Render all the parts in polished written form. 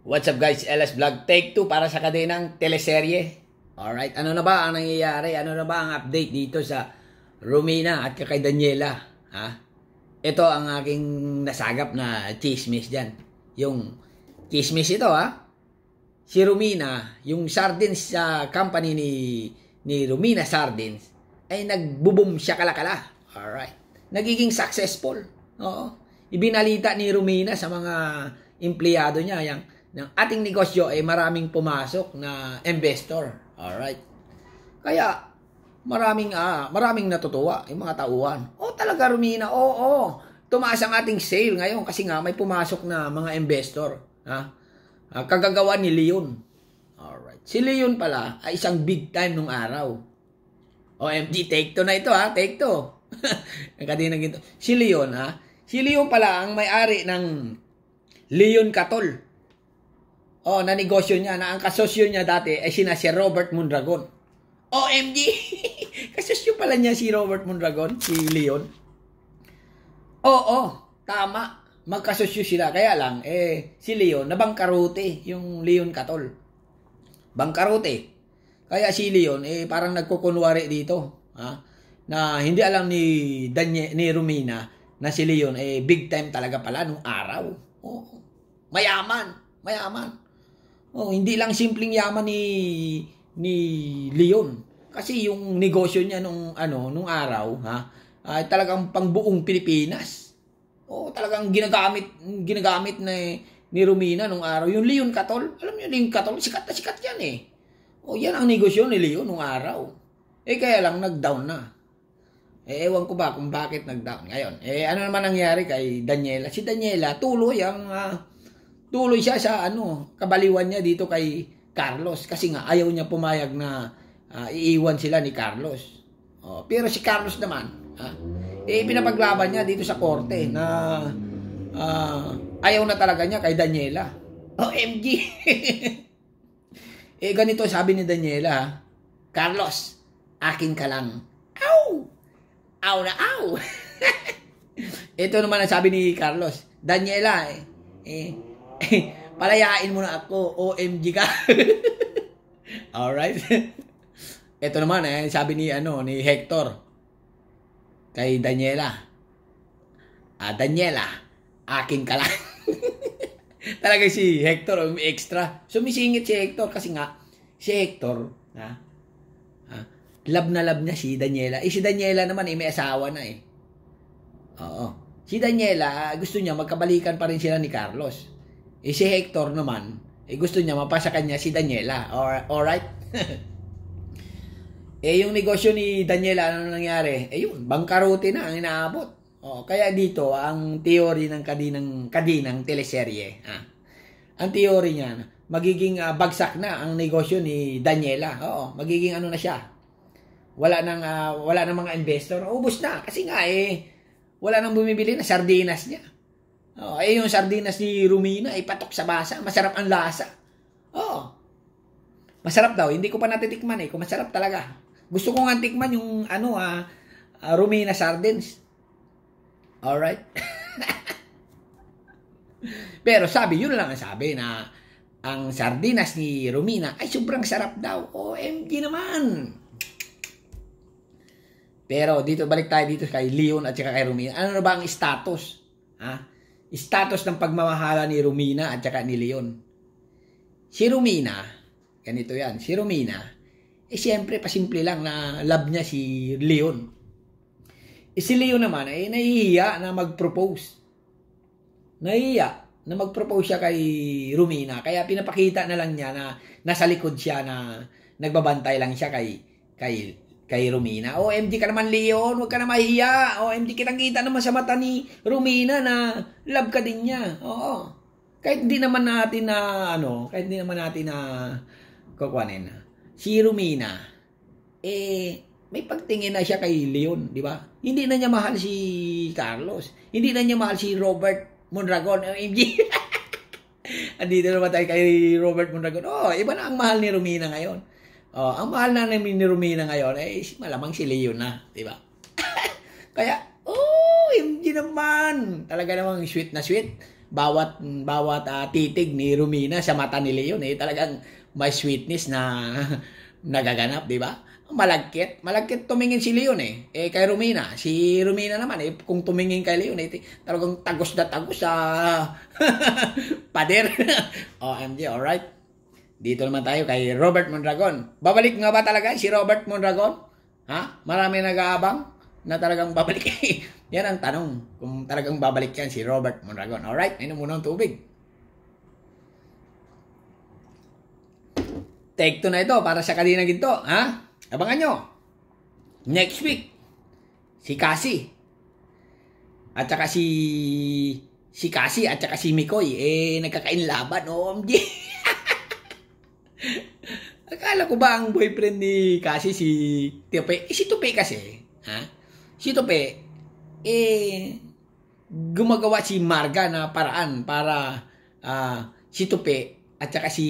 What's up guys, LS Vlog Take 2 para sa kadenang teleserye. Alright, ano na ba ang nangyayari? Ano na ba ang update dito sa Romina at kay Daniela? Ha? Ito ang aking nasagap na chismis dyan. Yung chismis ito Si Romina, yung sardines sa company ni Romina Sardines ay nagbo-boom siya kala-kala. Alright. Nagiging successful. Oo. Ibinalita ni Romina sa mga empleyado niya ng ating negosyo ay maraming pumasok na investor. Alright. Kaya maraming natutuwa yung mga tauhan. Talaga Romina, tumaas ang ating sale ngayon kasi nga may pumasok na mga investor. Kagagawa ni Leon. Alright. Si Leon pala ay isang big time nung araw. OMG, take 2 na ito take 2. Kadinang ito. Si Leon Si Leon pala ang may-ari ng Leon Katol. Na negosyo niya, na ang kasosyo niya dati ay si Robert Mondragon. OMG! Kasosyo pala niya si Robert Mondragon, si Leon. Tama. Magkasosyo sila. Kaya lang, si Leon, na bangkarote, yung Leon Katol. Bangkarote. Kaya si Leon, parang nagkukunwari dito. Na hindi alam ni Romina na si Leon, big time talaga pala nung araw. Mayaman. Hindi lang simpleng yaman ni Leon. Kasi yung negosyo niya nung araw, ay talagang pangbuong Pilipinas. Talagang ginagamit ni Romina nung araw. Yung Leon Katol, alam niyo Leon Katol, sikat na sikat yan yan ang negosyo ni Leon nung araw. Kaya lang nag-down na. Ewan ko ba kung bakit nag-down ngayon. Ano naman nangyari kay Daniela? Si Daniela, tuloy siya sa kabaliwan niya dito kay Carlos. Kasi nga, ayaw niya pumayag na iiwan sila ni Carlos. Pero si Carlos naman, pinapaglaban niya dito sa korte na ayaw na talaga niya kay Daniela. OMG! Ganito sabi ni Daniela, Carlos, akin ka lang. Aw na aw. Ito naman ang sabi ni Carlos, Daniela, palayain mo na ako, OMG ka. Alright. Ito naman sabi ni Hector kay Daniela. Daniela, akin ka lang. Talaga si Hector extra. Sumisingit si Hector kasi nga si Hector, love na love niya si Daniela. Si Daniela naman may asawa na Si Daniela, gusto niya magkabalikan pa rin sila ni Carlos. Si Hector naman, gusto niya mapasa kanya si Daniela. Alright? Yung negosyo ni Daniela, ano nangyari? Yun, bangkarote na ang inaabot. Kaya dito, ang theory ng kadinang teleserye. Ang theory niya, magiging bagsak na ang negosyo ni Daniela. Magiging na siya. Wala nang mga investor. Ubus na. Kasi nga wala nang bumibili na sardinas niya. Yung sardinas ni Romina patok sa basa. Masarap ang lasa. Masarap daw. Hindi ko pa natitikman kung masarap talaga. Gusto ko nga tikman yung Romina sardines. Alright? Pero yun lang ang sabi na ang sardinas ni Romina ay sobrang sarap daw. OMG naman. Pero balik tayo dito kay Leon at saka kay Romina. Ano na ba ang status? Status ng pagmamahala ni Romina at saka ni Leon. Si Romina, ganito yan. Si Romina, siyempre pasimple lang na love niya si Leon. Si Leon naman nahihiya na mag-propose. Nahihiya na mag-propose siya kay Romina. Kaya pinapakita na lang niya na nasa likod siya na nagbabantay lang siya kay Romina. OMG ka naman, Leon. Huwag ka na mahiya. OMG, kitang-kita naman sa mata ni Romina na love ka din niya. Kahit hindi naman natin kukuhanin. Si Romina, may pagtingin na siya kay Leon, di ba? Hindi na niya mahal si Carlos. Hindi na niya mahal si Robert Mondragon. OMG. Andito naman tayo kay Robert Mondragon. Iba na ang mahal ni Romina ngayon. Ang mahal na namin ni Romina ngayon malamang si Leon na, di ba? Kaya, hindi naman. Talaga namang sweet na sweet. titig ni Romina sa mata ni Leon eh talagang may sweetness na nagaganap, di ba? Malagkit tumingin si Leon eh. Kay Romina, si Romina naman eh kung tumingin kay Leon eh talagang tagos sa pader. OMG, alright. Dito naman tayo kay Robert Mondragon. Babalik nga ba talaga si Robert Mondragon? Ha? Marami nag-aabang na talagang babalik. Yan ang tanong. Kung talagang babalik yan si Robert Mondragon. Alright, inom muna ng tubig. Take 2 na ito para sa Kadinang Ginto. Ha? Abangan nyo. Next week, si Cassie. At saka si Cassie at saka si Mikoy. Nagkakainlaban. OMG. Akala ko ba ang boyfriend ni Cassie si Tupe? Si Tupe kasi. Ha? Si Tupe, gumagawa si Marga na paraan para si Tupe at saka si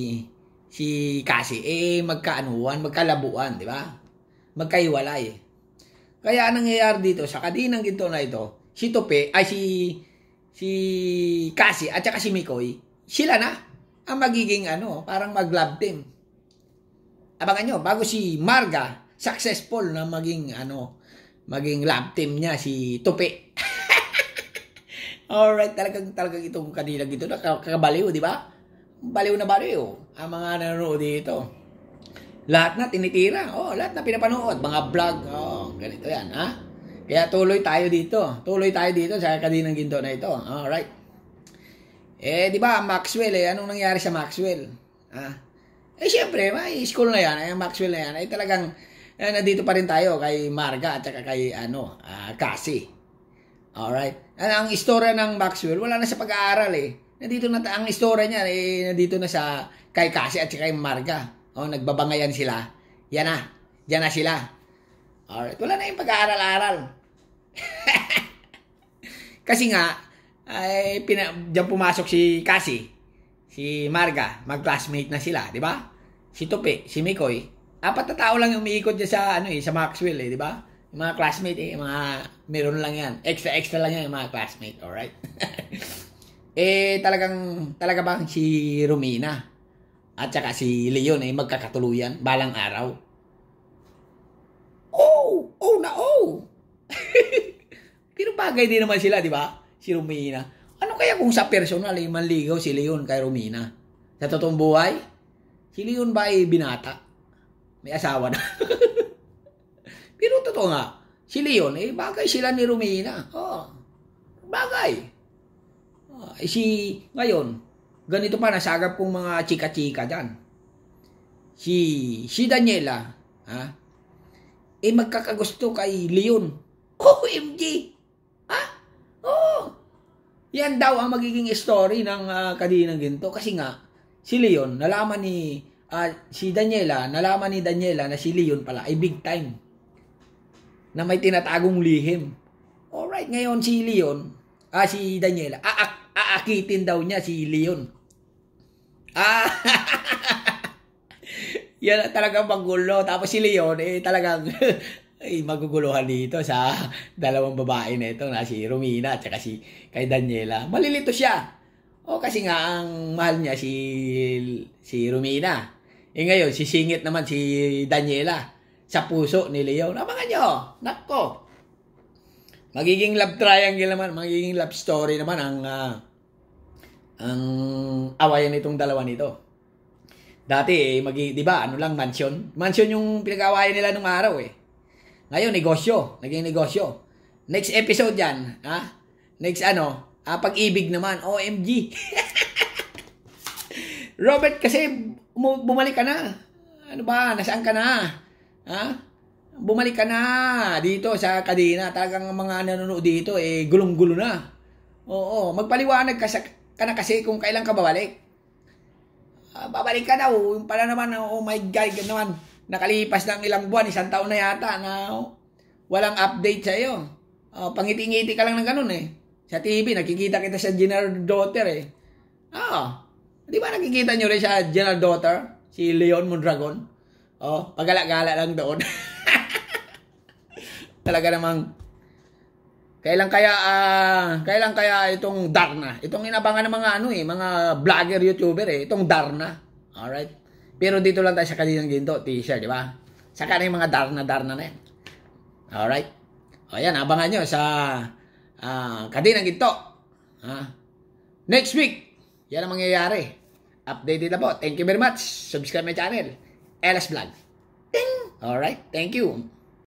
Cassie, magkalabuan, di ba? Magkaiwalay. Kaya anong nangyayari dito, sa Kadinang Ginto na ito, si Tupe, si Cassie at saka si Mikoy, sila na ang magiging parang mag-love team. Abangan nyo, bago si Marga, successful na maging love team niya, si Tupe. Alright, talagang itong Kadinang Ginto na kakabaliw, di ba? Baliw na baliw ang mga nanonood dito. Lahat na tinitira. Lahat na pinapanood. Mga vlog. Ganito yan. Ha? Kaya tuloy tayo dito. Sa Kadinang Ginto na ito. Alright. Di ba, Maxwell anong nangyari sa Maxwell? Siyempre, may school na yan. Maxwell na yan. Talagang, nandito pa rin tayo kay Marga at saka kay, Cassie. Alright. Ang istorya ng Maxwell, wala na sa pag-aaral Nandito na ang istorya niya nandito na sa kay Cassie at kay Marga. Nagbabangayan sila. Yan na. Diyan na sila. Alright. Wala na yung pag-aaral-aral. Kasi nga, diyan pumasok si Cassie, si Marga, mag-classmate na sila, di ba? Si Tupe, si Mikoy. 4 na tao lang yung umiikot dyan sa, sa Maxwell, di ba? Yung mga classmate, meron lang yan. Extra lang yan yung mga classmate, alright? Talaga bang si Romina at saka si Leon magkakatuluyan balang araw? Pero bagay din naman sila, di ba? Si Romina. Ano kaya kung sa personal manligaw si Leon kay Romina? Sa totoong buhay, si Leon ba binata? May asawa na. Pero totoo nga, si Leon, bagay sila ni Romina. Bagay. Ngayon, ganito pa, nasagap kong mga chika-chika dyan. Si Daniela, magkakagusto kay Leon. OMG! Yan daw ang magiging story ng Kadinang Ginto. Kasi nga, si Leon, nalaman ni Daniela na si Leon pala ay big time. Na may tinatagong lihim. Alright, ngayon si Leon, si Daniela, aakitin daw niya si Leon. Yan talagang magulo. Tapos si Leon, talagang maguguluhan dito sa dalawang babae na ito na si Romina at saka kay Daniela. Malilito siya. Kasi nga ang mahal niya si Romina. Ngayon, sisingit naman si Daniela sa puso ni Leon. Abangan nyo. Nako. Magiging love triangle naman, magiging love story naman ang awayan nitong dalawa nito. Dati, di ba, mansion? Mansion yung pinag-awayan nila nung araw Ngayon, negosyo. Naging negosyo. Next episode yan, Next pag-ibig naman, OMG. Robert, kasi bumalik ka na. Ano ba, nasaan ka na? Bumalik ka na dito sa Kadina. Talagang mga nanonood dito, gulong-gulo na. Oo, magpaliwanag ka na kasi kung kailan ka babalik. Babalik ka daw. Yung pala naman, oh my God, naman. Nakalipas ng ilang buwan, 1 taon na yata na walang update sa iyo. Pangiti-ngiti ka lang ng ganun Sa TV, nakikita kita sa General Daughter Di ba nakikita nyo rin sa General Daughter? Si Leon Mondragon? Pagala-gala lang doon. Talaga namang Kailan kaya itong Darna? Itong inabangan ng mga mga vlogger, YouTuber itong Darna. Alright? Pero dito lang tayo sa Kadinang Ginto, t-shirt, di ba? Saka na yung mga Darna na yan. Alright? O yan, abangan nyo sa Kadinang Ginto. Next week, yan ang mangyayari. Updated na po. Thank you very much. Subscribe my channel. LS Vlog. Ding! Alright? Thank you.